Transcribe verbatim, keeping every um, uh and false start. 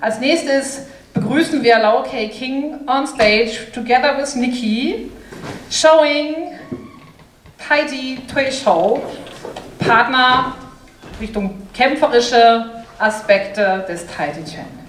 Als nächstes begrüßen wir Lau Kei King on stage together with Nikki, showing Tai Chi Tui Shou, Partner Richtung kämpferische Aspekte des Tai Chi Chuan.